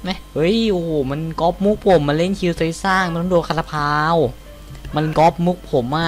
ไหมเฮ้ยโอ้โหมันก๊อปมุกผมมาเล่นคิวไซสร้างมันต้องโดนคาราพาวมันก๊อปมุกผมอ่ะ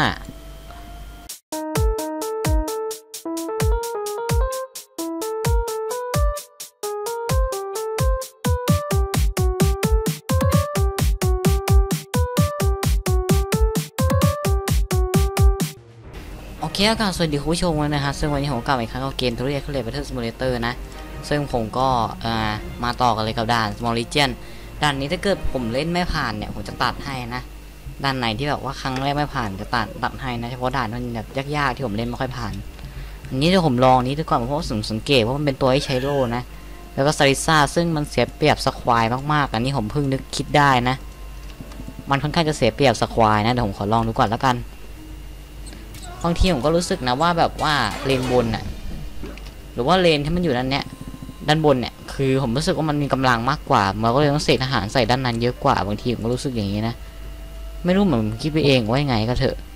โอเคครับสวัสดีคุณผู้ชมนะฮะซึ่งวันนี้ผมกลับอีกครั้งกับเกม Tutorial Creator Battle Simulator นะซึ่งผมก็มาต่อกันเลยกับด่าน Small Legion ด่านนี้ถ้าเกิดผมเล่นไม่ผ่านเนี่ยผมจะตัดให้นะด่านไหนที่แบบว่าครั้งแรกไม่ผ่านจะตัดให้นะเฉพาะด่านมันแบบยากๆที่ผมเล่นไม่ค่อยผ่านอันนี้เดี๋ยวผมลองนี้ดูก่อนเพราะว่าสังเกตว่ามันเป็นตัวให้ใช้โล่นะแล้วก็ซาริซ่าซึ่งมันเสียเปรียบสควายมากๆอันนี้ผมเพิ่งนึกคิดได้นะมันค่อนข้างจะเสียเปรียบสควายนะเดี๋ยวผมขอลองดูก่อนแล้วกันบางทีผมก็รู้สึกนะว่าแบบว่าเลนบนน่ะหรือว่าเลนที่มันอยู่ด้านเนี้ยด้านบนเนี่ยคือผมรู้สึกว่ามันมีกำลังมากกว่ามันก็เลยต้องเสกทหารใส่ด้านนั้นเยอะกว่าบางทีผมก็รู้สึกอย่างนี้นะไม่รู้เหมือนคิดไปเองว่ายังไงก็เถอะ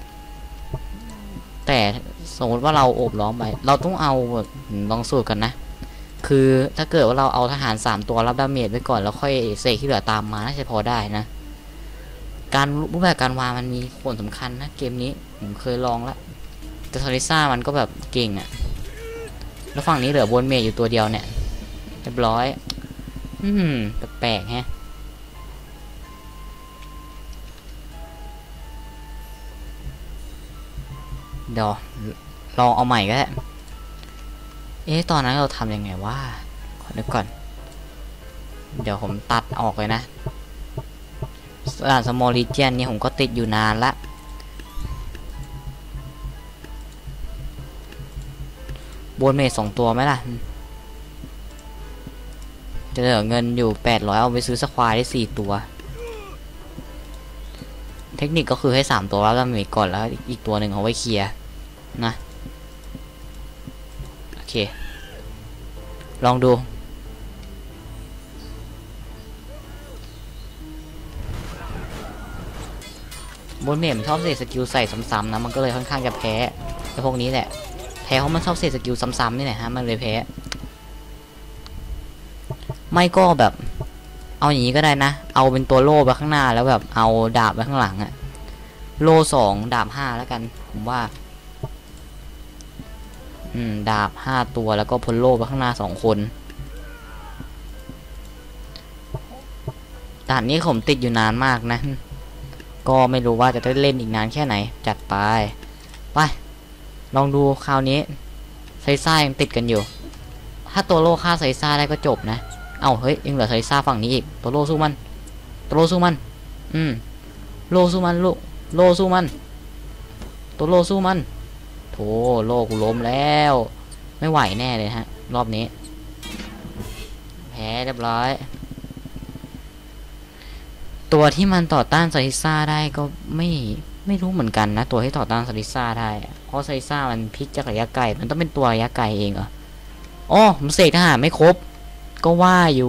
แต่สมมติว่าเราโอบล้อมไปเราต้องเอาลองสูตรกันนะคือถ้าเกิดว่าเราเอาทหาร3ตัวรับดาเมจไว้ก่อนแล้วค่อยเสกที่เหลือตามมาน่าจะพอได้นะการรูปแบบการวางมันมีผลสำคัญนะเกมนี้ผมเคยลองแล้วแต่ทอริซ่ามันก็แบบเก่งอะแล้วฝั่งนี้เหลือบนเมจอยู่ตัวเดียวเนี่ยเรียบร้อยแปลกๆฮะเดี๋ยวลองเอาใหม่ก็ได้ตอนนั้นเราทำยังไงวะขอนึกก่อนเดี๋ยวผมตัดออกเลยนะด่าน Small Legion นี่ผมก็ติดอยู่นานละบนเมจ2ตัวไหมล่ะจะเหลือเงินอยู่800เอาไปซื้อสควายได้4ตัวเทคนิคก็คือให้3ตัวแล้วดาเมจก่อนแล้วอีกตัวหนึ่งเอาไว้เคลียร์นะโอเคลองดูบนเมจชอบเสกสกิลใส่ซ้ำๆนะมันก็เลยค่อนข้างจะแพ้ไอ้พวกนี้แหละแพ้เพราะมันชอบเสกสกิลซ้ำๆนี่แหละฮะมันเลยแพ้ไม่ก็แบบเอาอย่างนี้ก็ได้นะเอาเป็นตัวโล่ไปข้างหน้าแล้วแบบเอาดาบไปข้างหลังอะโล่2ดาบ5แล้วกันผมว่าดาบ5ตัวแล้วก็พลโล่ไปข้างหน้า2คนด่านนี้ผมติดอยู่นานมากนะก็ไม่รู้ว่าจะได้เล่นอีกนานแค่ไหนจัดไปลองดูคราวนี้ไซซ่ายังติดกันอยู่ถ้าตัวโล่ฆ่าไซซ่าได้ก็จบนะเฮ้ยยังเหลือไซซ่าฝั่งนี้อีกตัวโล่สู้มันโล่สู้มันโล่สู้มันลูกโล่สู้มันตัวโล่สู้มันโธ่โล่กูล้มแล้วไม่ไหวแน่เลยฮะรอบนี้แพ้เรียบร้อยตัวที่มันต่อต้านซาริซ่าได้ก็ไม่รู้เหมือนกันนะตัวที่ต่อต้านซาริซ่าได้เพราะซาริซ่ามันพลิกจากระยะไกลมันต้องเป็นตัวระยะไกลเองเหรอผมเสกทหารไม่ครบก็ว่าอยู่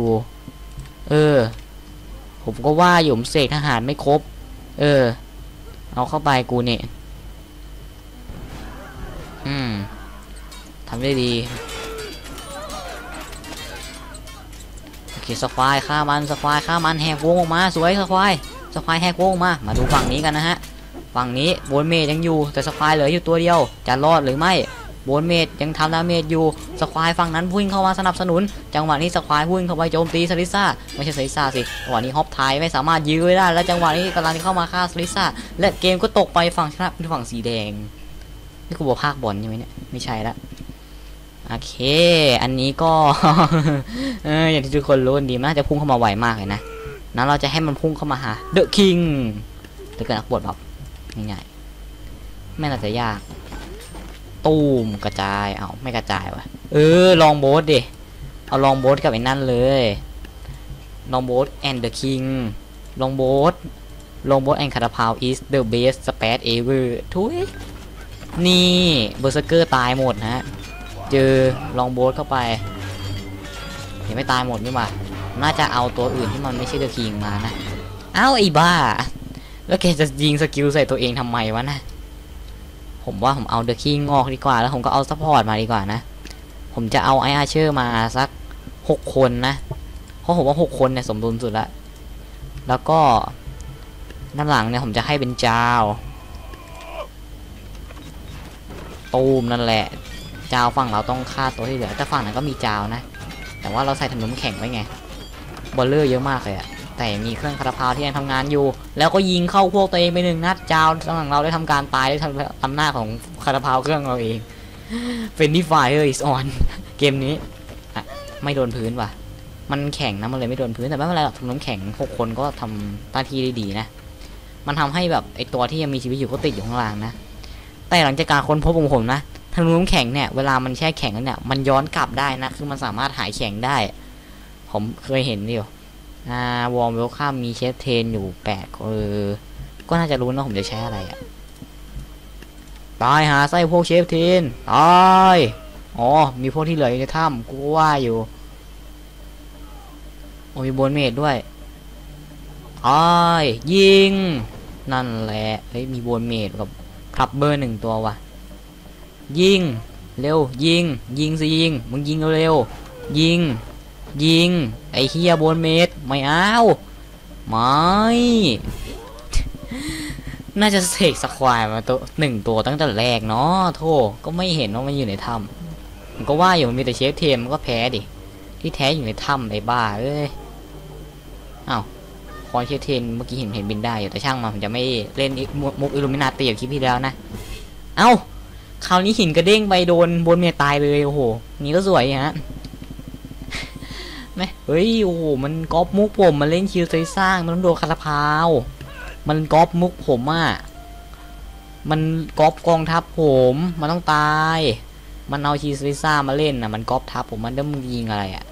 ผมก็ว่าอยู่ผมเสกทหารไม่ครบเอาเข้าไปกูเนี่ยทำได้ดีโอเคสควายฆ่ามันแหกวงออกมาสวยสควายแหกวงออกมาดูฝั่งนี้กันนะฮะฝั่งนี้โบนเมจยังอยู่แต่สควายเหลืออยู่ตัวเดียวจะรอดหรือไม่โบนเมจยังทำดาเมจอยู่สควายฝั่งนั้นพุ่งเข้ามาสนับสนุนจังหวะนี้สควายพุ่งเข้าไปโจมตีซาริซ่าไม่ใช่ซาริซ่าสิจังหวะนี้ฮอปไทยไม่สามารถยื้อไว้ได้แล้วจังหวะนี้กำลังเข้ามาฆ่าซาริซ่าและเกมก็ตกไปฝั่งชนะเป็นฝั่งสีแดงนี่กูบอกภาคบอลใช่ไหมเนี่ยไม่ใช่ละโอเคอันนี้ก็ อย่างที่ทุกคนรู้ดีน่าจะพุ่งเข้ามาไวมากเลยนะนั้นเราจะให้มันพุ่งเข้ามาหาเดอะคิงถ้าเกิดนักบวชแบบง่ายๆไม่น่าจะยากตูมกระจายไม่กระจายวะลองโบสดิเอาลองโบสกับไอ้นั่นเลยลองโบสแอนด์เดอะคิงลองโบสแอนด์คาราพาวอีสเดอะเบสสเปซเอเวอร์ทุยนี่เบอร์เซอร์เกอร์ตายหมดนะเจอลองโบสเข้าไปยังไม่ตายหมดนี่หว่าน่าจะเอาตัวอื่นที่มันไม่ใช่เดอะคิงมานะไอ้บ้าแล้วแกจะยิงสกิลใส่ตัวเองทำไมวะนะผมว่าผมเอาเดอะคิงออกดีกว่าแล้วผมก็เอาซัพพอร์ตมาดีกว่านะผมจะเอาไออาร์เชอร์มาสัก6คนนะราะผมว่า6 คนเนี่ยสมดุลสุดละแล้วก็ด้านหลังเนี่ยผมจะให้เป็นจาวตูมนั่นแหละจาวฝั่งเราต้องฆ่าตัวที่เหลือแต่ฝั่งนั้นก็มีจาวนะแต่ว่าเราใส่ถังน้ำแข็งไว้ไงบอลเลอร์เยอะมากเลยอะแต่มีเครื่องคาราพาวที่ยังทำงานอยู่แล้วก็ยิงเข้าพวกตัวเองไป1 นัดจาวฝั่งเราได้ทำการตายได้ทำอำนาจของคาราพาวเครื่องเราเองเป็นดีไฟอิสออนเกมนี้อะไม่โดนพื้นว่ะมันแข็งนะมันเลยไม่โดนพื้นแต่ไม่เป็นไรหรอกทำน้ำแข็ง6 คนก็ทำหน้าที่ได้ดีนะมันทำให้แบบไอตัวที่ยังมีชีวิตอยู่ก็ติดอยู่ข้างล่างนะแต่หลังจากการค้นพบของผมนะธนูน้ำแข็งเนี่ยเวลามันแช่แข็งแล้วเนี่ยมันย้อนกลับได้นะคือมันสามารถหายแข็งได้ผมเคยเห็นอยู่วอร์มเวลคัมมีเชฟเทนอยู่ก็น่าจะรู้นะผมจะใช้อะไรอะตายหาไส้พวกเชฟเทนตายอ๋อมีพวกที่เหลืออยู่ในถ้ำกูว่าอยู่โอ้มีโบนเมดด้วยยิงนั่นแหละเฮ้ยมีโบนเมดกับคลับเบอร์1 ตัวว่ะยิงเร็วยิงสิยิงมึงยิงเร็วยิงไอ้เฮียโบนเมดไม่เอาไม่น่าจะเสกสควายมาตัว1 ตัวตั้งแต่แรกเนาะโธ่ก็ไม่เห็นว่ามันอยู่ในถ้ำมันก็ว่าอยู่มันมีแต่เชฟเทมมันก็แพ้ดิที่แท้อยู่ในถ้ำไอ้บ้าเอ้ยอ้าวคอนเชฟเทนเมื่อกี้เห็นบินได้อยู่แต่ช่างมันจะไม่เล่นมุกอิลูมินาตีอย่างคลิปที่แล้วนะเอ้าคราวนี้หินกระเด้งไปโดนบนเมตายเลยโอ้โหนี่ก็สวยฮะไหมเฮ้ยโอ้โหมันก๊อปมุกผมมันเล่นคิวไซสร้างมันต้องโดนคาราพาวมันก๊อปมุกผมอ่ะมันก๊อปกองทัพผมมันต้องตายมันเอาคิวไซซ่ามาเล่นนะมันก๊อปทัพผมมันเดิมมึงยิงอะไรอ่ะ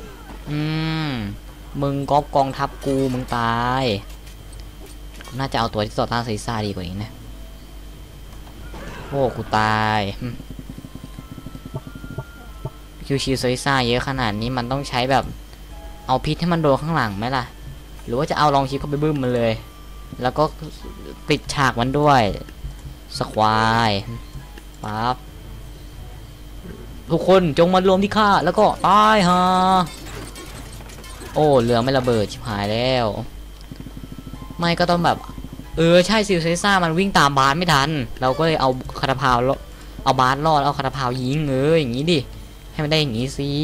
มึงก๊อปกองทัพกูมึงตายน่าจะเอาตัวที่ต่อต้านไซซ่าดีกว่านี้นะโอ้กูตายคิวชิไซซ่าเยอะขนาดนี้มันต้องใช้แบบเอาพิษให้มันโดนข้างหลังไหมล่ะหรือว่าจะเอาลองชิปเข้าไปบึ้มมันเลยแล้วก็ปิดฉากมันด้วยสควายปั๊บทุกคนจงมารวมที่ข้าแล้วก็ตายฮะโอ้เรือไม่ระเบิดชิบหายแล้วไม่ก็ต้องแบบใช่ซิลเซซ่ามันวิ่งตามบาสไม่ทันเราก็เลยเอาคาราพาวเอาบาสรอดเอาคาราพาวยิงอย่างนี้ดิให้มันได้อย่างนี้สิ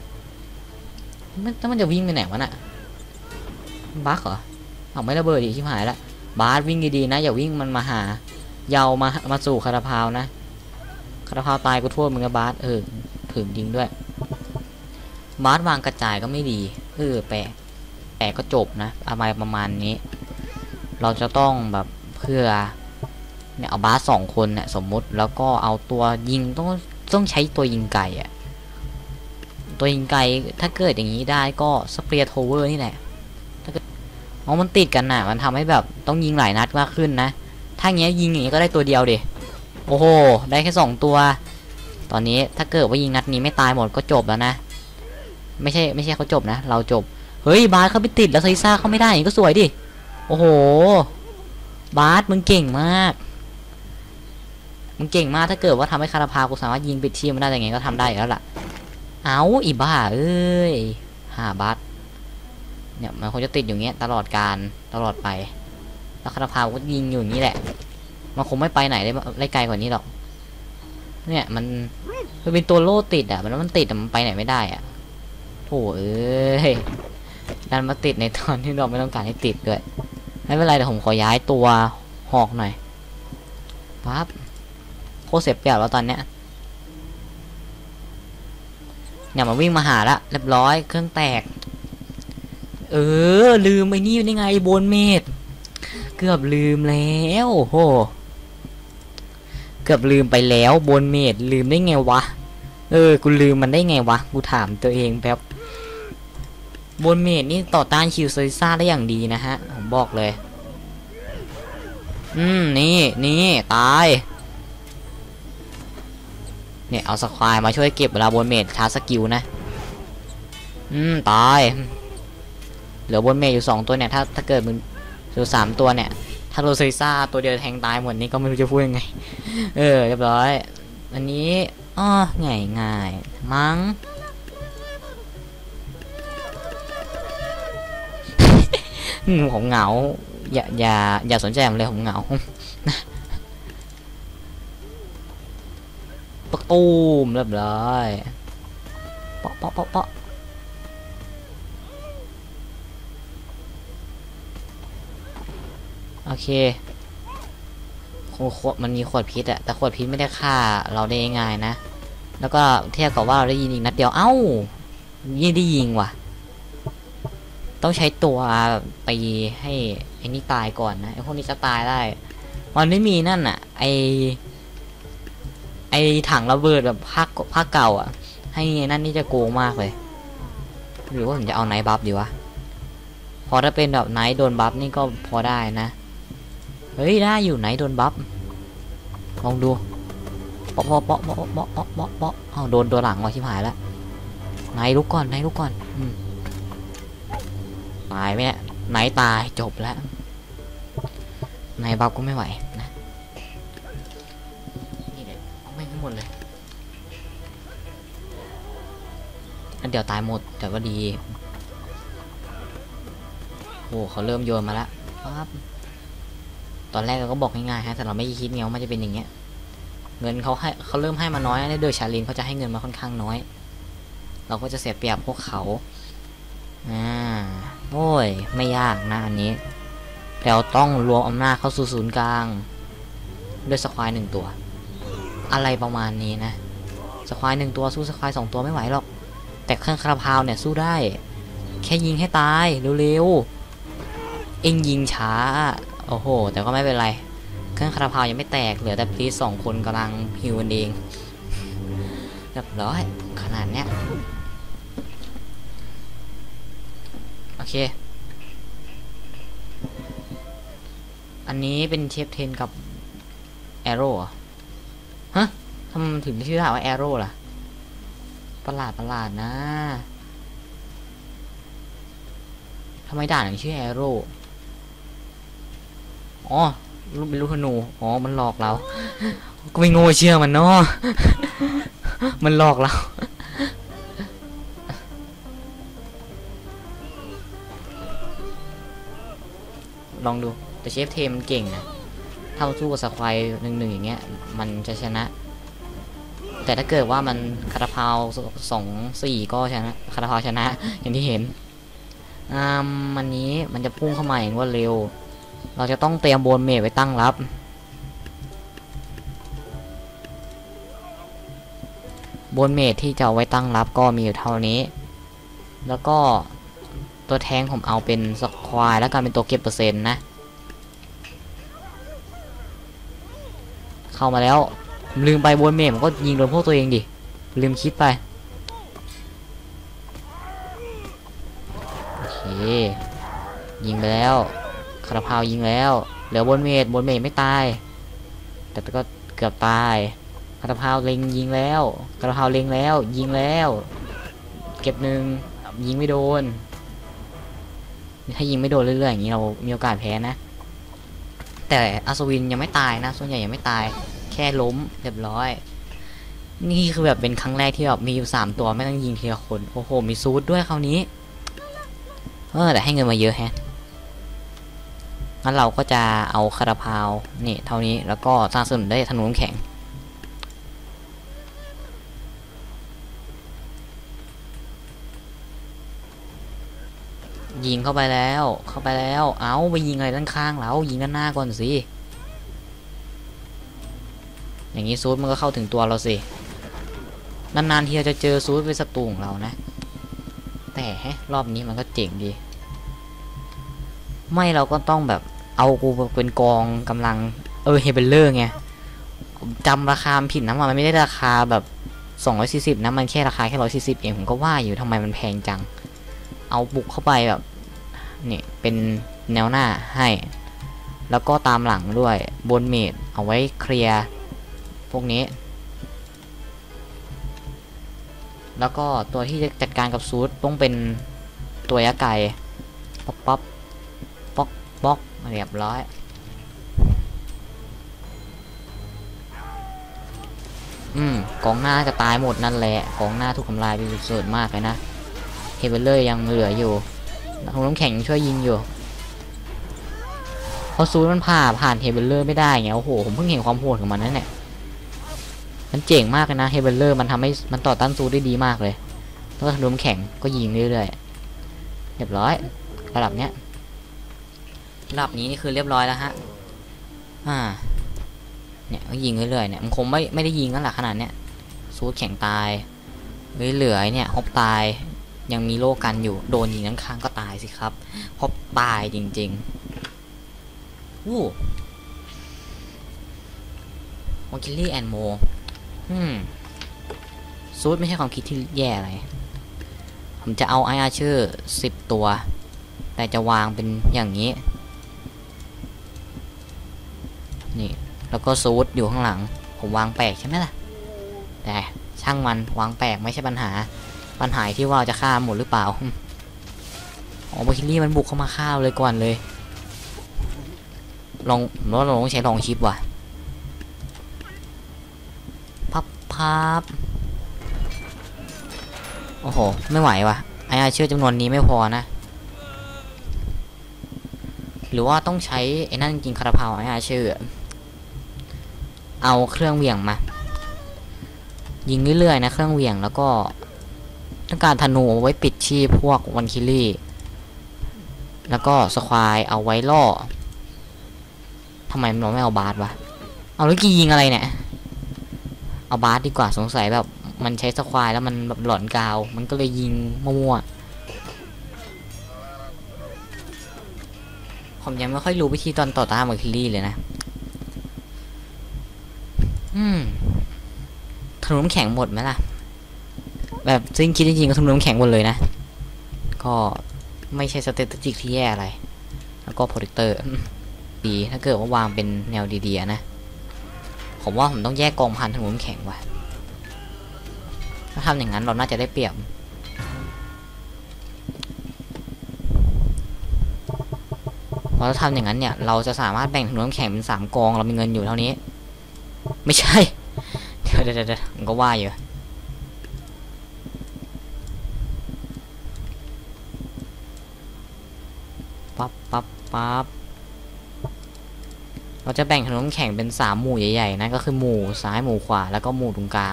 มันจะวิ่งไปไหนวะน่ะบั๊กเหรอเอาไม่ระเบิดดิชิบหายละบาสวิ่งดีๆนะอย่าวิ่งมันมาหาเยามาสู่คาราพาวนะคาราพาวตายกูโทษมึงกับบาสถึงจริงด้วยบาสวางกระจายก็ไม่ดีแปะก็จบนะอะไรประมาณนี้เราจะต้องแบบเพื่อเนี่ยเอาบาส2 คนเนี่ยสมมุติแล้วก็เอาตัวยิงต้องใช้ตัวยิงไก่อะตัวยิงไก่ถ้าเกิดอย่างนี้ได้ก็สเปียร์โทเวอร์นี่แหละถ้าเกิดมันติดกันน่ะมันทำให้แบบต้องยิงหลายนัดมากขึ้นนะถ้าเงี้ยยิงอย่างนี้ก็ได้ตัวเดียวดิโอ้โหได้แค่2 ตัวตอนนี้ถ้าเกิดว่ายิงนัดนี้ไม่ตายหมดก็จบแล้วนะไม่ใช่เขาจบนะเราจบเฮ้ยบาสเขาไปติดแล้วไซซ่าเขาไม่ได้อย่างนี้ก็สวยดิโอ้โหบาสมึงเก่งมากถ้าเกิดว่าทำให้คาราพากูสามารถยิงปิดทีมมันได้ยังไงก็ทำได้แล้วล่ะเอาอีบ้าบาสเนี่ยมันคงจะติดอย่างเงี้ยตลอดไปแล้วคาราพาก็ยิงอยู่อย่างนี้แหละมันคงไม่ไปไหนได้ไกลกว่านี้หรอกเนี่ยมันเป็นตัวโล่ติดอ่ะมันติดแต่มันไปไหนไม่ได้อ่ะโถ่ดันมาติดในตอนที่เราไม่ต้องการให้ติดด้วยไม่เป็นไรแต่ผมขอย้ายตัวหอกหน่อยปั๊บโคตรเสียเปรียบแล้วตอนเนี้ยเนี่ยมันวิ่งมาหาละเรียบร้อยเครื่องแตกลืมไอ้นี่ได้ไงโบนเมดเกือบลืมแล้วโหเกือบลืมไปแล้วโบนเมดลืมได้ไงวะกูลืมมันได้ไงวะกูถามตัวเองแบบโบนเมดนี่ต่อต้านคิวเซซ่าได้อย่างดีนะฮะผมบอกเลยนี่ตายเนี่ยเอาสควายมาช่วยเก็บเวลาโบนเมดชาร์จสกิลนะตายเหลือบนเมดอยู่2 ตัวเนี่ยถ้าเกิดมึงเหลือ3 ตัวเนี่ยถ้าโรเซซ่าตัวเดียวแทงตายหมดนี้ก็ไม่รู้จะพูดยังไงเรียบร้อยอันนี้ง่ายมั้งผมเหงาอย่าสนใจผมเลยผมเหงาปะตูมเรียบร้อยเปาะเปาะเปาะเปาะโอเคมันมีขวดพิษอะแต่ขวดพิษไม่ได้ฆ่าเราได้ง่ายนะแล้วก็เทียบกับว่าเราได้ยิงอีกนัดเดียวเอ้ายิ่งได้ยิงว่ะต้องใช้ตัวตีให้ไอ้นี่ตายก่อนนะไอ้พวกนี้จะตายได้มันไม่มีนั่นอะไอถังระเบิดแบบภาคเก่าอ่ะให้นั่นนี่จะโกงมากเลยหรือว่าผมจะเอาไนท์บัฟดีวะพอถ้าเป็นแบบไนท์โดนบัฟนี่ก็พอได้นะเฮ้ยได้อยู่ไนท์โดนบัฟลองดูเปาะเปาะเปาะเปาะเปาะเปาะเปาะเปาะเอาโดนตัวหลังว่ะชิบหายแล้วไนท์ลุกก่อนไนท์ลุกก่อนตายไหมเนี่ยไนท์ตายจบแล้วไนท์บัฟก็ไม่ไหวนะนี่เลยเอาไม่ทั้งหมดเลยอันเดี๋ยวตายหมดแต่ก็ดีโอ้เขาเริ่มโยนมาแล้วปั๊บตอนแรกเราก็บอกง่ายๆฮะแต่เราไม่คิดไงว่ามันจะเป็นอย่างเงี้ยเงินเขาเริ่มให้มาน้อยนะโดยชาลินเขาจะให้เงินมาค่อนข้างน้อยเราก็จะเสียเปรียบพวกเขาโอ้ยไม่ยากนะอันนี้แต่เราต้องรวมอำนาจเข้าสู่ศูนย์กลางด้วยสควาย1 ตัวอะไรประมาณนี้นะสควาย1 ตัวสู้สควาย2 ตัวไม่ไหวหรอกแต่เครื่องคาราพาวเนี่ยสู้ได้แค่ยิงให้ตายเร็วๆเอ็งยิงช้าโอ้โหแต่ก็ไม่เป็นไรเครื่องคาราพาวยังไม่แตกเหลือแต่พลีส2 คนกำลังฮิวกันเองเรียบร้อยขนาดเนี้ยโอเคอันนี้เป็นเชฟเทนกับแอโร่ฮะทำไมถึงชื่อว่าแอโร่ล่ะประหลาดนะทำไมด่านถึงชื่อแอโร่อ๋อเป็นลูกธนูอ๋อมันหลอกเราก็ไม่โง่เชื่อมันเนาะมันหลอกเราลองดูแต่เชฟเทมันเก่งนะถ้าสู้กับสควาย1-1อย่างเงี้ยมันจะชนะแต่ถ้าเกิดว่ามันคาราพาว2-4ก็ชนะคาราพาวชนะอย่างที่เห็นวันนี้มันจะพุ่งเข้ามาอย่างรวดเร็วเราจะต้องเตรียมโบนเมทไว้ตั้งรับโบนเมทที่จะเอาไว้ตั้งรับก็มีอยู่เท่านี้แล้วก็ตัวแทงผมเอาเป็นสควายแล้วกันเป็นตัวเก็บเปอร์เซ็นต์นะเข้ามาแล้วลืมไปโบนเมทผมก็ยิงโดนพวกตัวเองดิลืมคิดไปโอเคยิงไปแล้วคาราพาวยิงแล้วเหลือบนเมทไม่ตายแต่ก็เกือบตายคาราพาวเล็งยิงแล้วคาราพาวเล็งแล้วยิงแล้วเก็บ1ยิงไม่โดนถ้ายิงไม่โดนเรื่อยๆอย่างนี้เรามีโอกาสแพ้นะแต่อัศวินยังไม่ตายนะส่วนใหญ่ยังไม่ตายแค่ล้มเรียบร้อยนี่คือแบบเป็นครั้งแรกที่แบบมีอยู่3 ตัวไม่ต้องยิงทีละคนโอ้โหมีซูดด้วยคราวนี้แต่ให้เงินมาเยอะแฮะงั้นเราก็จะเอาคาราพาวนี่เท่านี้แล้วก็สร้างสนุนได้ธนูน้ำแข็งยิงเข้าไปแล้วเอาไปยิงอะไรด้านข้างเรายิงด้านหน้าก่อนสิอย่างนี้ซูดมันก็เข้าถึงตัวเราสินานๆทีเราจะเจอซูดเป็นศัตรูของเรานะแต่รอบนี้มันก็เจ๋งดีไม่เราก็ต้องแบบเอากูเป็นกองกำลังเฮเบลเลอร์ไงจำราคาผิดนะมันไม่ได้ราคาแบบ240นะมันแค่ราคาแค่140เองผมก็ว่าอยู่ทำไมมันแพงจังเอาบุกเข้าไปแบบนี่เป็นแนวหน้าให้แล้วก็ตามหลังด้วยบนเมดเอาไว้เคลียร์พวกนี้แล้วก็ตัวที่จะจัดการกับซูดต้องเป็นตัวยักษ์ไก่ป๊อกเรียบร้อยกองหน้าจะตายหมดนั่นแหละกองหน้าถูกทำลายไปสุดๆมากเลยนะเฮเบลเลอร์ยังเหลืออยู่น้ำแข็งช่วยยิงอยู่ราะซูดมันผ่านเฮเบลเลอร์ไม่ได้ไงโอ้โหผมเพิ่งเห็นความโหดของมันนั่นแหละมันเจ๋งมากเลยนะเฮเบลเลอร์มันทำให้มันต่อต้านซูดได้ดีมากเลยแล้วก็ทะลุแข็งก็ยิงเรื่อยๆเรียบร้อยระดับเนี้ยระดับนี้นี่คือเรียบร้อยแล้วฮะเนี่ยก็ยิงเรื่อยๆเนี่ยมันคงไม่ได้ยิงกันหรอกขนาดเนี้ยซูดแข็งตายเหลือเนี่ยฮอปตายยังมีโลกันอยู่โดนยิงข้างๆก็ตายสิครับฮอปตายจริงๆวู้มอนคิลลี่แอนโมซูดไม่ใช่ความคิดที่แย่อะไรผมจะเอาไออาร์เชอร์10 ตัวแต่จะวางเป็นอย่างนี้นี่แล้วก็ซูดอยู่ข้างหลังผมวางแปลกใช่ไหมล่ะแต่ช่างมันวางแปลกไม่ใช่ปัญหาที่ว่าจะฆ่าหมดหรือเปล่าบาคิลี่มันบุกเข้ามาฆ่าเลยก่อนเลยลองใช้ลองชิปว่ะพับโอ้โหไม่ไหวว่ะไอ้เชื่อจำนวนนี้ไม่พอนะหรือว่าต้องใช้ไอ้นั่นจริงคาราพาวไอ้เชื่อเอาเครื่องเหวี่ยงมายิงเรื่อยๆนะเครื่องเหวี่ยงแล้วก็ต้องการธนูเอาไว้ปิดชีพพวกวันคิลี่แล้วก็สควายเอาไว้ล่อทำไมเราไม่เอาบาสวะเอาลูกกี้ยิงอะไรเนี่ยเอาบาสดีกว่าสงสัยแบบมันใช้สควายแล้วมันแบบหลอนกาวมันก็เลยยิงมั่วๆผมยังไม่ค่อยรู้วิธีตอนต่อต้านวันคิลี่เลยนะธนูน้ำแข็งหมดไหมล่ะแบบซึ่งคิดจริงๆก็ธนูน้ำแข็งหมดเลยนะก็ไม่ใช่สเตตติกที่แย่อะไรแล้วก็โปรเทคเตอร์ดีถ้าเกิดว่าวางเป็นแนวดีๆนะผมว่าผมต้องแยกกองพันธนูน้ำแข็งว่ะถ้าทำอย่างนั้นเราน่าจะได้เปรียบเพราะถ้าทำอย่างนั้นเนี่ยเราจะสามารถแบ่งธนูน้ำแข็งเป็น3 กองเรามีเงินอยู่เท่านี้ไม่ใช่เดี๋ยวผมก็ว่าอยู่ปั๊บเราจะแบ่งธนูน้ำแข็งเป็น3 หมู่ใหญ่ๆนะก็คือหมู่ซ้ายหมู่ขวาแล้วก็หมู่ตรงกลาง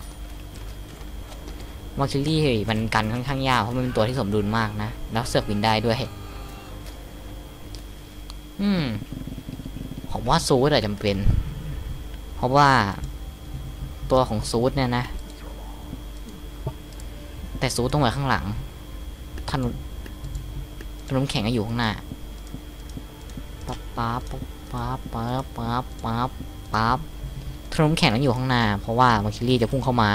มอคิลลี่มันกันค่อนข้างยากเพราะมันเป็นตัวที่สมดุลมากนะแล้วเสือกบินได้ด้วยผมว่าซูดอาจจำเป็นเพราะว่าตัวของซูดเนี่ยนะแต่ซูดต้องไว้ข้างหลังธนูน้ำแข็งก็อยู่ข้างหน้าปั๊บธนูน้ำแข็งต้องอยู่ข้างหน้าเพราะว่ามอคิลลี่จะพุ่งเข้ามา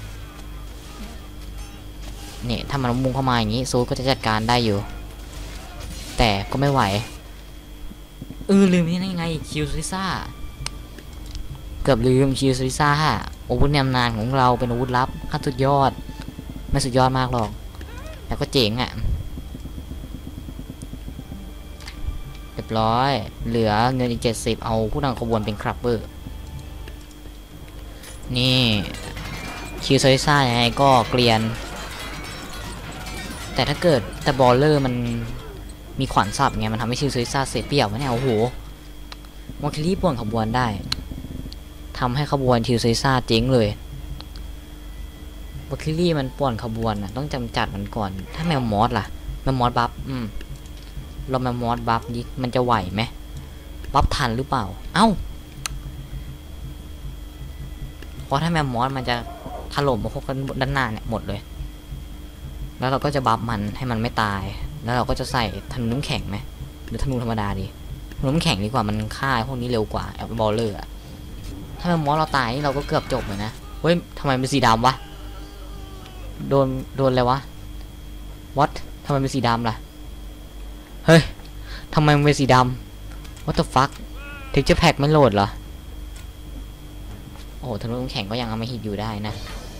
เนี่ยถ้ามันมุ่งเข้ามาอย่างนี้ซูดก็จะจัดการได้อยู่แต่ก็ไม่ไหวลืมนี่ได้ไงคิวซิซ่าเกือบลืมคิวซิซ่าอาวุธแนมนานของเราเป็นอาวุธลับขั้นสุดยอดไม่สุดยอดมากหรอกแต่ก็เจ๋งเรียบร้อยเหลือเงินอีก70เอาผู้นำขบวนเป็นคลับเบอร์นี่คิวซิซ่ายังไงก็เกลียนแต่ถ้าเกิดแต่บอลเลอร์มันมีขวานสับไงมันทำให้คิวซิซ่าเสียเปรียบวะเนี่ยโอ้โหมอคิลี่ป่วนขบวนได้ทำให้ขบวนคิวซิซ่าเจ๊งเลยมอคิลี่มันป่วนขบวนต้องจำจัดมันก่อนถ้าแมวมอสล่ะแมวมอสบัฟเราแมวมอสบัฟนี้มันจะไหวไหมบัฟทันหรือเปล่าเอ้าเพราะถ้าแมวมอสมันจะถล่มพวกกันด้านหน้าเนี่ยหมดเลยแล้วเราก็จะบัฟมันให้มันไม่ตายแล้วเราก็จะใส่ธนูน้ำแข็งไหมหรือธนูธรรมดาดีธนูน้ำแข็งดีกว่ามันฆ่าพวกนี้เร็วกว่าแอบบอลเลอร์ถ้าแมวมอสเราตายนี่เราก็เกือบจบเลยนะเฮ้ยทำไมเป็นสีดำวะโดนอะไรวะวัดทำไมเป็นสีดำล่ะเฮ้ยทำไมมันเป็นสีดำ What the fuck เทคเจอร์แพ็กไม่โหลดเหรอโอ้ธนูน้ำแข็งก็ยังเอามาฮิตอยู่ได้นะ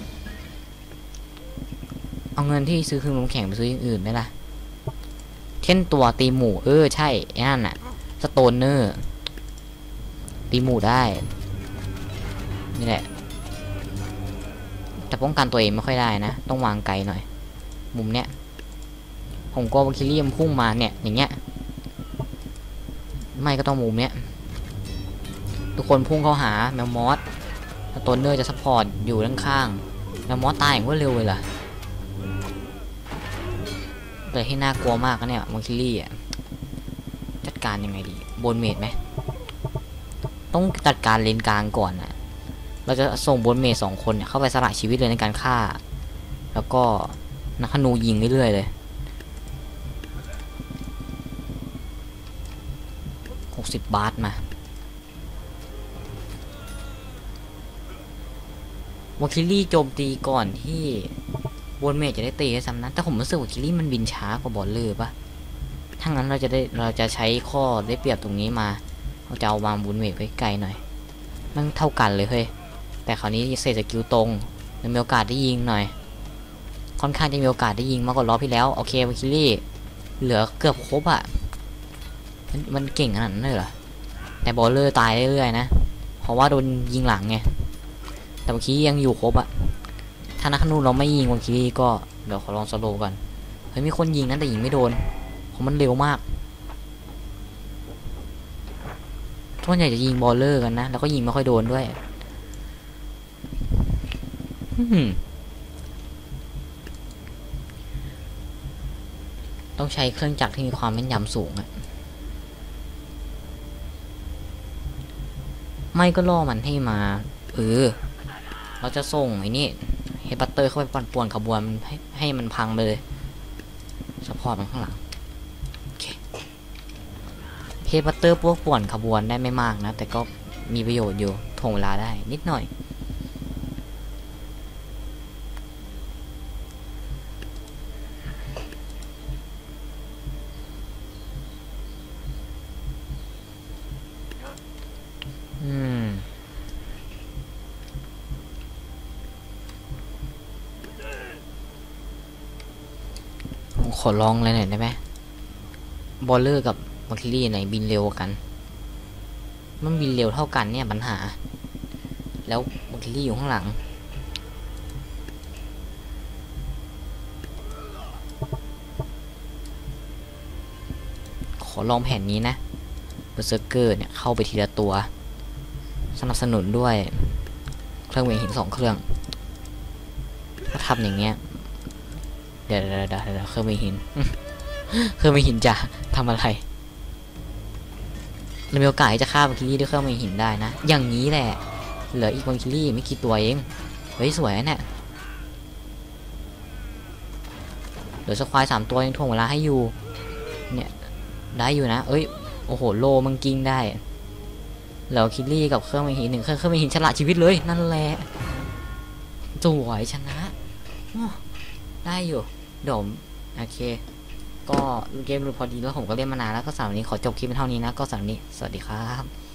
เอาเงินที่ซื้อเครื่องน้ำแข็งไปซื้ออย่างอื่นไหมล่ะเช่นตัวตีหมูใช่ไอ้นั่นน่ะสโตนเนอร์ตีหมูได้นี่แหละแต่ป้องกันตัวเองไม่ค่อยได้นะต้องวางไกลหน่อยมุมเนี้ยผมก็วาคิลี่มพุ่งมาเนี่ยอย่างเงี้ยไม่ก็ต้องมุมเนี้ยทุกคนพุ่งเข้าหาแมวมอสตัวเนอร์จะซัพพอร์ตอยู่ด้านข้างแมวมอสตายอย่างรวดเร็วเลยล่ะแต่ที่น่ากลัวมากนะเนี่ยมอนคิลี่อ่ะจัดการยังไงดีบนเมดไหมต้องจัดการเลนกลางก่อนนะเราจะส่งบนเมด2 คนเข้าไปสละชีวิตเลยในการฆ่าแล้วก็นักธนูยิงเรื่อยๆเลย60 บาทมาวาคิลี่โจมตีก่อนที่บนเมจจะได้ตีให้ซ้ำนั้นแต่ผมรู้สึกวาคิลี่มันบินช้ากว่าบอลเลอร์ปะถ้างั้นเราจะใช้ข้อได้เปรียบตรงนี้มาเราจะเอาวางบนเมจไว้ไกลหน่อยมันเท่ากันเลยเฮ้ยแต่คราวนี้เซตสกิลตรงมีโอกาสได้ยิงหน่อยค่อนข้างจะมีโอกาสได้ยิงมากกว่ารอบที่แล้วโอเควาคิลี่เหลือเกือบครบอะมันเก่งขนาดนั้นเลยเหรอแต่บอลเลอร์ตายเรื่อยๆนะเพราะว่าโดนยิงหลังไงแต่เมื่อกี้ยังอยู่ครบอะถ้านักขนูเราไม่ยิงเมื่อกี้ก็เดี๋ยวขอลองสโลว์กันเฮ้ยมีคนยิงนั้นแต่ยิงไม่โดนเพราะมันเร็วมากทุกคนอยากจะยิงบอลเลอร์กันนะแล้วก็ยิงไม่ค่อยโดนด้วยต้องใช้เครื่องจักรที่มีความแม่นยำสูงอะไม่ก็ล่อมันให้มาเราจะส่งไอ้นี่เฮบัตเตอร์เข้าไปปั่นป่วนขบวนให้มันพังไปเลยสปอร์ตมันข้างหลังเฮบัตเตอร์พวกป่วนขบวนได้ไม่มากนะแต่ก็มีประโยชน์อยู่ถ่วงเวลาได้นิดหน่อยผมขอลองเลยหน่อยได้ไหมบอลเลอร์กับมาคิลี่ไหนบินเร็วกันมันบินเร็วเท่ากันเนี่ยปัญหาแล้วมาคิลี่อยู่ข้างหลังขอลองแผนนี้นะเบอร์เซอร์เกอร์เนี่ยเข้าไปทีละตัวสนับสนุนด้วยเครื่องเวงหิน2 เครื่องถ้าทำอย่างเงี้ยเดี๋ยวเครื่องเวงหินเครื่องเวงหินจะทำอะไรเรามีโอกาสจะฆ่าบังคิลี่ด้วยเครื่องเวงหินได้นะอย่างนี้แหละเหลืออีกบังคิลี่ไม่กี่ตัวเองเฮ้ยสวยเนี่ยเหลือสควาย3 ตัวยังถ่วงเวลาให้อยู่เนี่ยได้อยู่นะเอ้ยโอ้โหโลมังกิ้งได้แล้วคิลลี่กับเครื่องมือหิน1 เครื่องมือหินฉลาดชีวิตเลยนั่นแหละสวยชนะได้อยู่เดี๋ยวโอเคก็เกมรู้พอดีแล้วผมก็เล่นมานานแล้วก็สำหรับวันนี้ขอจบคลิปเป็นเท่านี้นะก็สำหรับวันนี้สวัสดีครับ